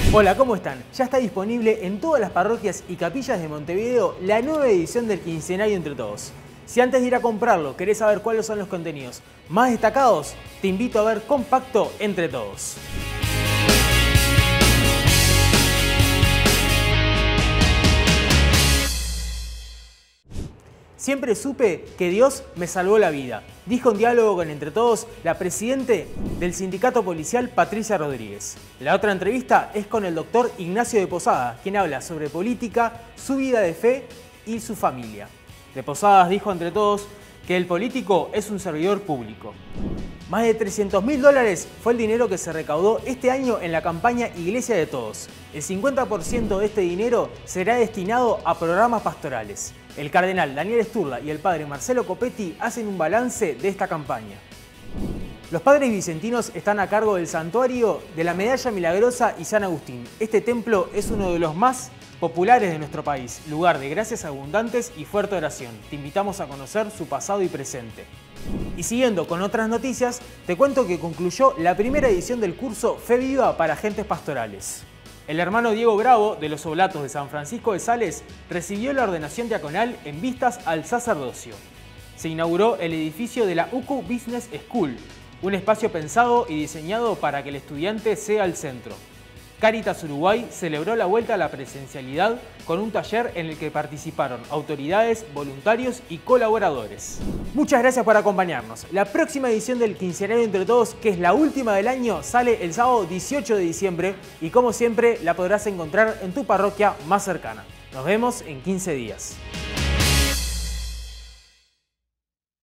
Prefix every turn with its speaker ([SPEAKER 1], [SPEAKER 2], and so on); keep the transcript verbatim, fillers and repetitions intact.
[SPEAKER 1] Hola, ¿cómo están? Ya está disponible en todas las parroquias y capillas de Montevideo la nueva edición del Quincenario Entre Todos. Si antes de ir a comprarlo querés saber cuáles son los contenidos más destacados, te invito a ver Compacto Entre Todos. Siempre supe que Dios me salvó la vida, dijo en diálogo con Entre Todos la presidente del sindicato policial Patricia Rodríguez. La otra entrevista es con el doctor Ignacio de Posadas, quien habla sobre política, su vida de fe y su familia. De Posadas dijo Entre Todos que el político es un servidor público. Más de trescientos mil dólares fue el dinero que se recaudó este año en la campaña Iglesia de Todos. El cincuenta por ciento de este dinero será destinado a programas pastorales. El cardenal Daniel Sturla y el padre Marcelo Copetti hacen un balance de esta campaña. Los padres vicentinos están a cargo del santuario de la Medalla Milagrosa y San Agustín. Este templo es uno de los más populares de nuestro país, lugar de gracias abundantes y fuerte oración. Te invitamos a conocer su pasado y presente. Y siguiendo con otras noticias, te cuento que concluyó la primera edición del curso Fe Viva para Agentes Pastorales. El hermano Diego Bravo, de los Oblatos de San Francisco de Sales, recibió la ordenación diaconal en vistas al sacerdocio. Se inauguró el edificio de la U C U Business School, un espacio pensado y diseñado para que el estudiante sea el centro. Cáritas Uruguay celebró la vuelta a la presencialidad con un taller en el que participaron autoridades, voluntarios y colaboradores. Muchas gracias por acompañarnos. La próxima edición del Quincenario Entre Todos, que es la última del año, sale el sábado dieciocho de diciembre y como siempre la podrás encontrar en tu parroquia más cercana. Nos vemos en quince días.